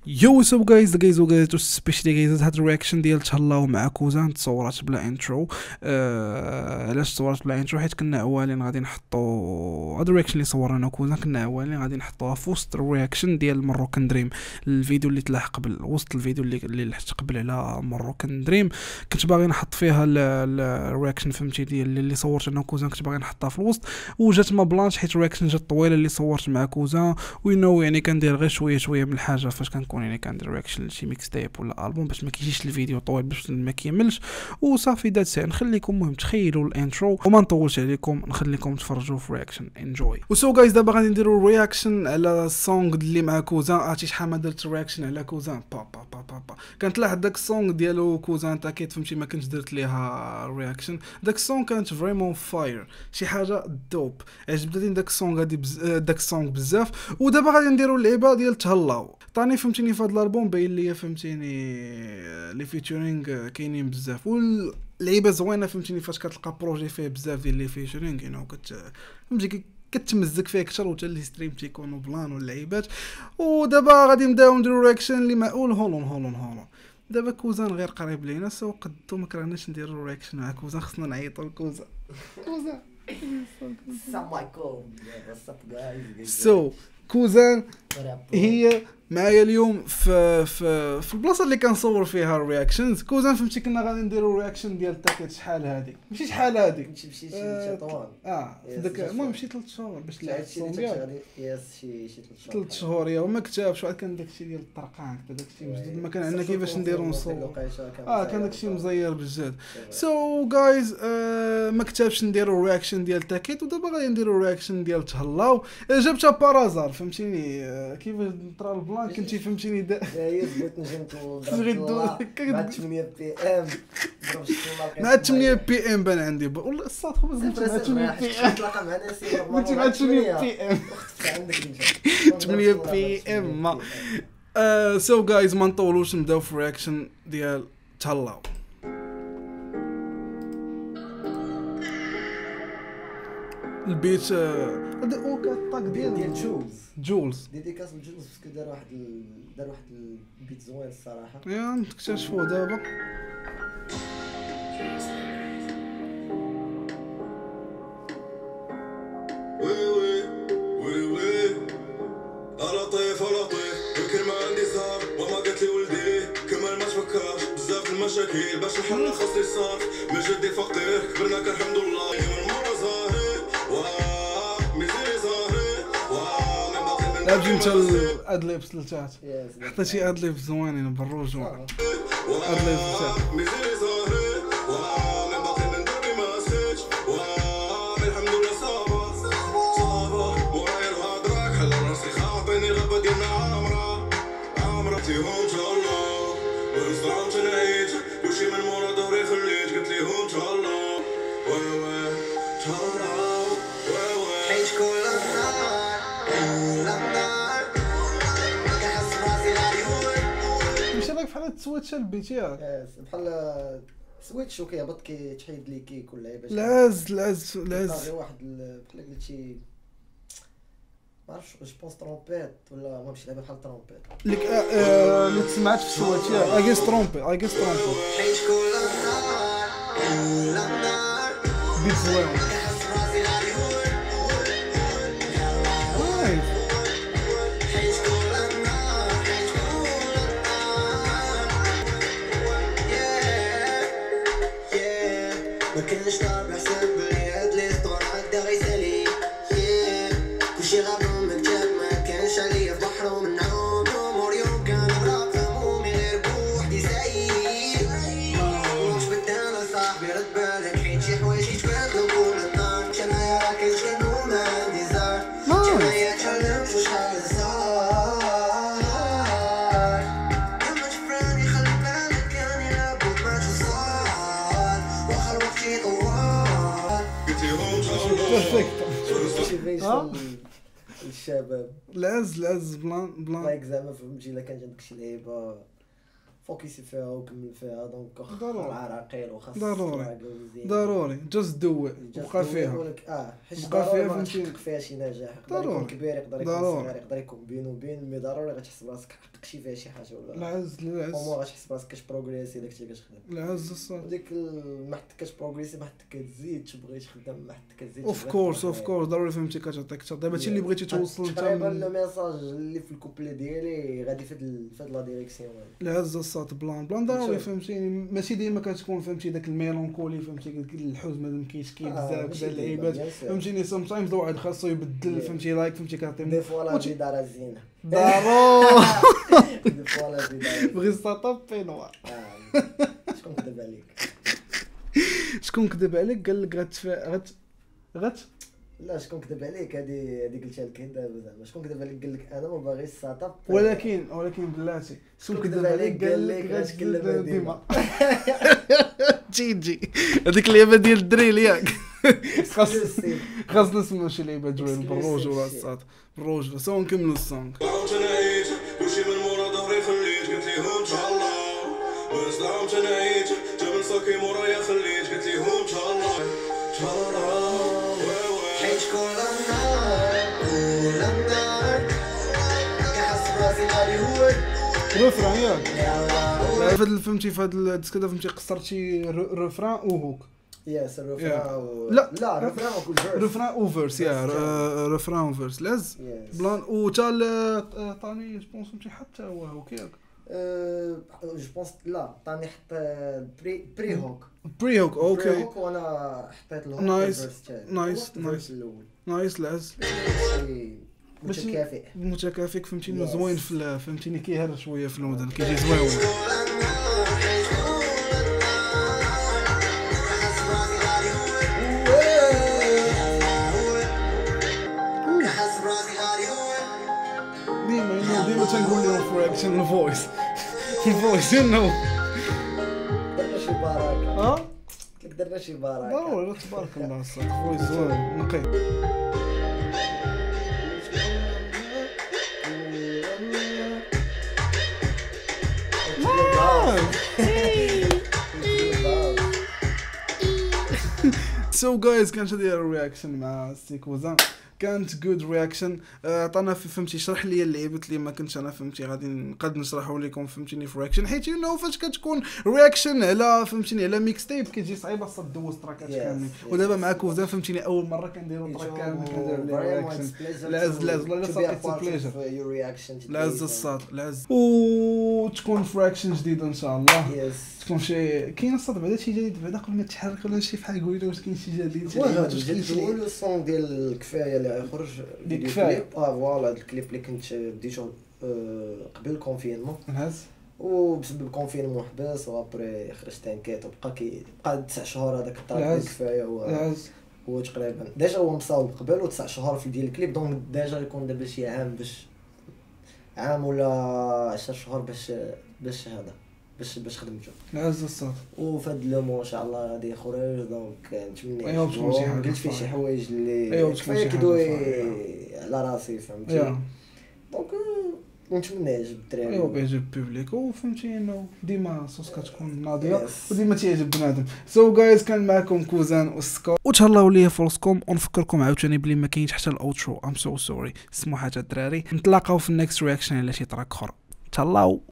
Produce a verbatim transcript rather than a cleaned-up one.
يو سو جايز جايز وجايز سبيشلي جايز هاد الرياكشن ديال تهلاو مع كوزان تصورات بلا انترو. آه علاش تصورات بلا انترو؟ حيت كنا عوالين غادي نحطو هاد الرياكشن اللي صورنا انا وكوزان، كنا عوالين غادي نحطوها في وسط الرياكشن ديال مروكان دريم، الفيديو اللي تلاح قبل، وسط الفيديو اللي اللي لحت قبل على مروكان دريم. كنت باغي نحط فيها الرياكشن فهمتي ديال اللي صورت انا وكوزان، كنت باغي نحطها في الوسط وجات ما بلانش حيت الرياكشن جات طويله اللي صورت مع كوزان. وي نو يعني كندير غير شويه شويه من الحاجه فاش كنكون يعني كندير رياكشن لشي ميكس تيب ولا البوم باش ما كيجيش الفيديو طويل باش ما كيملش وصافي. دات ساعه نخليكم مهم تخيلوا الانترو وما نطولش عليكم، نخليكم تفرجوا في رياكشن. انجوي. وسو جايز دابا غادي نديروا رياكشن على السونغ اللي مع كوزان. عرفتي شحال ما درت رياكشن على كوزان با با با با, با. كانت لاحظ داك السونغ ديالو كوزان تاكيت فهمتي ما كنتش درت ليها رياكشن. داك السونغ كانت فريمون فاير، شي حاجه دوب، عجبتني داك السونغ هادي بز... داك السونغ بزاف. ودابا غادي نديروا اللعيبه ديال تهلاو. طاني فهمتيني في هذا الالبوم باين ليا فهمتيني لي فيتشرينغ كاينين بزاف واللعيبه زوينه فهمتيني فاش كتلقى بروجي فيه بزاف ديال لي فيتشرينغ يعني كت فهمتي كتمزك فيه اكثر وتا لي ستريم تيكونوا بلان واللعيبات. ودابا غادي نبداو نديرو رياكشن اللي معقول هولون هولون هولون. دابا كوزان غير قريب لينا سو قدو ما كرهناش نديرو رياكشن مع كوزان، خصنا نعيطوا لكوزان. كوزان السلام عليكم. سو كوزان هي معايا اليوم في في في البلاصه اللي كنصور فيها الرياكشنز. كوزان فهمتي كنا غادي نديرو الرياكشن ديال تاكيت شحال هادي ماشي شحال هادي مشي مشي شي طوال اه داك المهم شي ثلاث شهور باش تلعب الصومبيا. ياس شي شي ثلاث شهور يا وما كتابش. واحد كان داكشي ديال الطرقان داكشي مجدد ما كان عندنا كيفاش نديرو نصور. اه كان داكشي مزير بزاف. سو جايز ما كتابش نديرو الرياكشن ديال تاكيت ودابا غادي نديرو الرياكشن ديال تهلاو. جبتها بارازار فهمتيني كيفاش طرا البلان كنتي فهمتيني هي بغيت نجي نضرب مع ثمانية بي ام مع ثمانية بي ام بان عندي والله الصاد خبز مع ثمانية بي ام تلاقى معنا سي مع ثمانية بي ام ثمانية بي ام ما سو جايز ما نطولوش نبداو في الرياكشن ديال تهلاو. البيت هذا او كطاق ديال ديال جولز جولز ديديكاس لجولز باسكو دار واحد ال... دار واحد البيت زوين الصراحه. يا نكتشفوا دابا. وي وي وي وي لطيف لطيف الكلمه عندي صار وما قالت لي ولدي كمال ما تفكرش بزاف المشاكل باش نحل خاصني صار من جدي فقير كبرنا كالحمد لله من مورا زاهي واه ميزيري زاهي واه من باقي من اجي انت الادليبس لتحت حتى شي ادليبس زوينين بالروج ادليبس لتحت ميزيري زاهي واه من باقي من دربي ما سيتش واه الحمد لله صابر صابر موراي الهضرك حل راسي خاطيني غابه ديالنا عامره عامره تيهم تهلاو ونصرعو تنعيد كلشي من مورا دوري خليت قلت ليهم تهلاو وي وي تهلاو وي وي عيش كل النهار كل النهار كنحس براسي غادي هون ماشي راك بحال تسويتش البيت ياك ياس بحال سويتش وكيهبط كيتحيد لي كيك ولا باش لاز لاز لاز واحد بحال قلتي ما عرفتش جو بونس ترومبيت ولا ما مشي لعبه بحال ترومبيت لك اللي تسمعت في الصوت ياك اي جيس ترومبي اي جيس ترومبي عيش كل النهار كل النهار بيت زوين كنحس براسي غادي هون نايس. عيش كل النهار عيش كل النهار ياه ياه ما كنتش طابع حساب بلي هاد لي سطور هكدا غيسالي ياه كلشي غابون من كتاب ما كانش عليا في بحر ومن نعوم نوم اليوم كان غرق همومي غير بوحدي سايق واش بدانا صاحبي رد بالك حيت شي حوايج يتبدلو كل نهار جمعية راه كنشكلو ما عندي زار جمعية تعلمت وشحال صار لما جبراني خلي بالك كان يلعبو بماتش صار واخا الوقت يطول قلت ليهم تهلاو بيرفكت شي فيشن الشباب لاز لاز بلان بلان لايك زعما فهمتي الا كان عندك شي لعيبه فوكسي فيها وكمل فيها دونك ضروري. عراقيل وخاص ضروري. ضروري جاست دو بقى فيها اه حيت بقى فيها ضروري ما فهمتي. تحقق فيها شي نجاح، يقدر ضروري. يكون كبير يقدر يكون ضروري. صغير يقدر يكون بين وبين، مي ضروري غتحس براسك حققتي فيها شي حاجه ولا العز او العز مو غتحس براسك كتبروغريسي داكشي اللي كتخدم. العز الصاد. وديك ال- ما حتى كتبروغريسي ما حتى كتزيد تبغي تخدم، ما حتى كتزيد اوف تبغي كورس تخدم. اوف كورس ضروري فهمتي كتعطيك اكثر. دابا هادشي اللي بغيتي توصل انت تقريبا من لو ميساج اللي في الكوبلي ديالي غادي في هاد في هاد لا ديريكسيون هادي. العز الصاد بلان بلان ضروري شوف. فهمتيني. ماشي ديما كتكون فهمتي داك الميلانكولي فهمتي داك الحزن هذا مكيشكي آه، بزاف ماشي كذا ديما، اللعيبات bien sûr. فهمتيني. سام تايمز الواحد خاصو يبدل Yeah. فهمتي لايك فهمتي كيعطي دي فوا لا وتش- في دار الزينه ضروري دي فوا لا في دار بغي ستارت بي نوار. آه. شكون كذب عليك؟ شكون كذب عليك قال لك غتفا غت غت لا شكون كذب عليك هذه هذه قلتها لك انت دابا. شكون كذب عليك قال لك انا ما باغيش ستارت اب؟ ولكن ولكن بلاتي شكون كذب عليك قال لك غتكلم غتكلم ديما. ديما. تجي تجي هذيك اللعبه ديال الدريل ياك. خاص خاص نسمعوا شي لعبه دريل بالروج ولا الصاد بالروج سوا نكملوا السونغ. عاوت انا عيت كلشي من مورا ظهري خليت قلت ليهم ان شاء الله بس عاوت انا عيت جا من صاكي مورايا خليت قلت ليهم ان شاء الله ان شاء الله وي وي حيت كل نهار كل نهار كنحس براسي غادي هو رفران ياك يلا فهاد فهمتي فهاد الديسك هذا فهمتي قصرتي رفران وهوك. يس الرفران و- لا. لا الرفران وكل فيرس رفران وفيرس يا ر- رفران وفيرس لاز يس بلان وتا ال- طاني جوبونس فهمتي حتى هو هوك ياك جو بونس لا طاني حط بري بري هوك بري هوك بري اوكي هوك وانا حطيت الهوك نايس. في الفيرس تاعي. نايس. وقت الفيرس نايس. الاول نايس لاز ماشي ماشي- متكافئ. متكافئ فهمتيني Yes. زوين في ال- فهمتيني كيهر شويه في الودن كيجي زوين. كنحس براسي غادي هو ديما ديما تنقول لهم في رياكشن الفويس الفويس انه درنا شي بركه ها قلت لك درنا شي بركه. ضروري تبارك الله الصاد فويس زوين نقي. سو جايز كانت هذه الرياكشن مع ستيكوزا كانت جود رياكشن. عطانا في فهمتي شرح لي اللعيبات اللي ما كنتش انا فهمتي غادي نقد نشرحوا لكم فهمتيني في رياكشن حيت يو نو فاش كتكون رياكشن على فهمتيني على ميكس تيب كتجي صعيبه خاصك دوز تراكات Yes, كاملين. yes. ودابا مع كوزا فهمتيني اول مره كنديروا تراك كامل كنديروا عليه رياكشن. لاز لاز لا صافي بليجر لاز الصاد لاز وتكون في رياكشن جديده ان شاء الله. يس تكون شي كاين الصاد بعدا شي جديد بعدا قبل ما تحرك ولا شي بحال قولي واش كاين شي جديد شي واه لعيبات واش كاين جيت شي نقول الصون ديال الكفايه اللي غيخرج ديال فيديو كفاية. كليب. اه فوالا هاد الكليب اللي كنت بديتو آه، قبل الكونفينمون نهز وبسبب الكونفينمون حبس وابري خرجت انكيت وبقى كي بقى تسع شهور هذاك الطريق ديال العز. الكفايه هو نهز هو تقريبا ديجا هو مصاوب قبل وتسع شهور في ديال الكليب دونك ديجا يكون دابا شي عام باش عام ولا عشر شهور باش باش هذا باش باش خدمته. نهز الصاد وفهاد لو مو ان شاء الله غادي يخرج دونك نتمنى أيوا باش تكون شي حاجة قلت فيه شي صحيحة. حوايج اللي أيوا باش تكون كفايه شي حاجة كيدوي صحيحة. على راسي فهمتي يا دونك نتمنى يعجب الدراري. ايوا بيعجب البوبليك وفهمتي انه ديما صوص كتكون ناضيه Yes. وديما تيعجب بنادم. سو جايز كان معكم كوزان والسكو وتهلاو ليا فرصكم ونفكركم عاوتاني بلي ما كاينش حتى الاوترو ام سو سوري سمحوا حتى الدراري. نتلاقاو في النكست رياكشن على شي تراك اخر. تهلاو.